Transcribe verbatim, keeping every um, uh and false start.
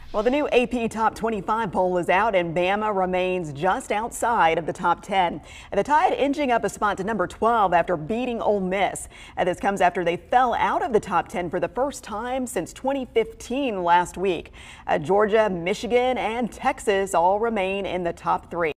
Well, the new A P Top twenty-five poll is out and Bama remains just outside of the top ten. And the Tide inching up a spot to number twelve after beating Ole Miss. And this comes after they fell out of the top ten for the first time since twenty fifteen last week. Uh, Georgia, Michigan, and Texas all remain in the top three.